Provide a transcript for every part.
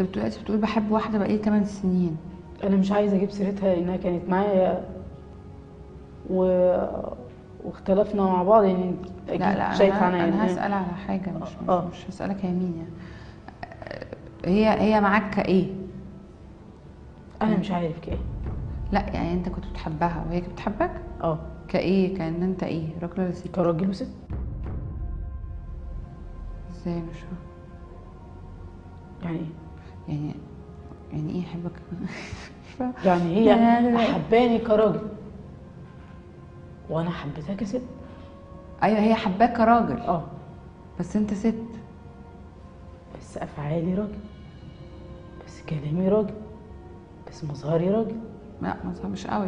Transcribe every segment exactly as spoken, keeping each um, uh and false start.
انت بتقول دلوقتي بتقول بحب واحده بقالي ثمان سنين. انا مش عايزه اجيب سيرتها لانها كانت معايا و... واختلفنا مع بعض، يعني اكيد لا لا شايفه انا عنها انا يعني. هسال على حاجه، مش مش, اه مش هسالك هي مين يعني. هي هي معاك كايه؟ انا مش عارف كايه. لا يعني انت كنت بتحبها وهي كانت بتحبك اه كايه؟ كان انت ايه، راجل ولا ست؟ كراجل وست. ازاي؟ مش فاهمه يعني ايه؟ يعني يعني ايه يحبك؟ مش فاهمه. يعني هي يعني حباني كراجل وانا حبيتها كست. ايوه هي حباك كراجل اه بس انت ست. بس افعالي راجل، بس كلامي راجل، بس مظهري راجل. لا ما مش قوي،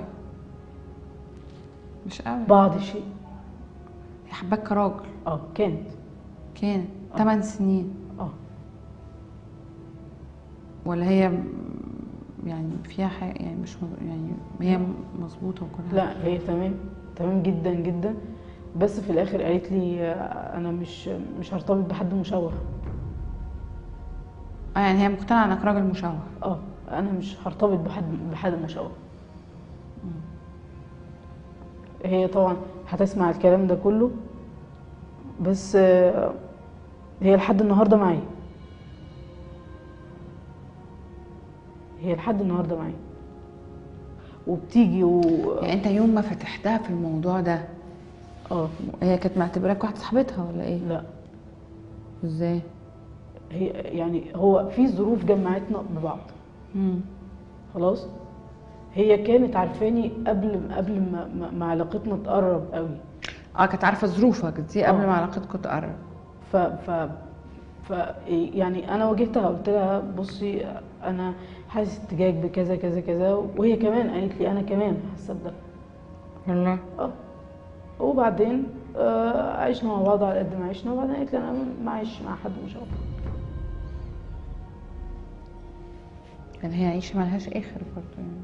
مش قوي. بعض الشيء. هي حباك كراجل. اه كانت. كانت آه. ثمان سنين. اه ولا هي م- يعني فيها حاجه يعني مش مز... يعني هي مظبوطه وكل حاجه؟ لا هي تمام، تمام جدا جدا. بس في الاخر قالت لي آه، انا مش مش هرتبط بحد مشوه. اه يعني هي مقتنعه انك راجل مشوه. اه انا مش هرتبط بحد بحد مشوه. هي طبعا هتسمع الكلام ده كله، بس آه، هي لحد النهارده معايا. هي لحد النهارده معايا وبتيجي و يعني انت يوم ما فتحتها في الموضوع ده اه هي كانت معتبراك واحده صاحبتها ولا ايه؟ لا ازاي؟ هي يعني هو في ظروف جمعتنا ببعض. امم خلاص. هي كانت عارفاني قبل قبل ما, ما, ما علاقتنا تقرب قوي. اه كانت عارفه ظروفك دي قبل آه. ما علاقتكم تقرب. ف ف ف يعني انا واجهتها قلت لها بصي انا حاسس اتجاهك بكذا كذا كذا، وهي كمان قالت لي انا كمان حاسه بده. والله. اه وبعدين آه عشنا مع بعض على قد ما عشنا، وبعدين قالت لي انا ما عايش مع حد مش عارفه. يعني هي عيشه ملهاش اخر برضه يعني.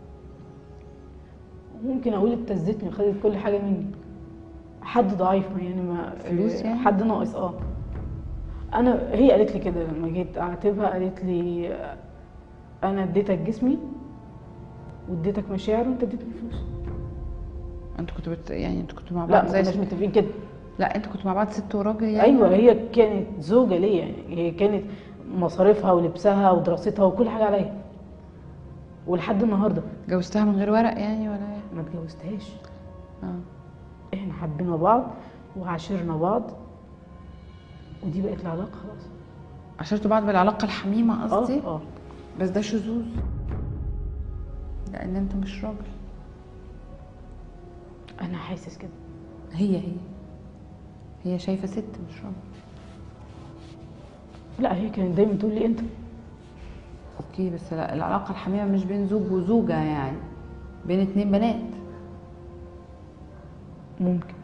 ممكن اقول ابتزتني وخدت كل حاجه مني. حد ضعيف يعني، ما فلوس يعني؟ حد ناقص. اه انا هي قالت لي كده لما جيت اعاتبها، قالت لي انا اديتك جسمي واديتك مشاعر وانت اديتني فلوس. انتوا كنتوا بت... يعني انتوا كنتوا مع لا بعض ما زي كناش ست... متفقين كده. لا انتوا كنتوا مع بعض ست وراجل يعني؟ ايوه هي كانت زوجه ليا، يعني هي كانت مصاريفها ولبسها ودراستها وكل حاجه عليا ولحد النهارده. جوزتها من غير ورق يعني ولا ايه؟ ما اتجوزتهاش. اه احنا حبينا بعض وعاشرنا بعض ودي بقت العلاقه خلاص. عشرتوا بعض بالعلاقه الحميمه قصدي؟ اه اه بس ده شذوذ لان انت مش راجل. انا حاسس كده. هي هي هي شايفه ست مش راجل. لا هي كانت دايما تقول لي انت. اوكي بس لا العلاقه الحميمه مش بين زوج وزوجه يعني، بين اتنين بنات. ممكن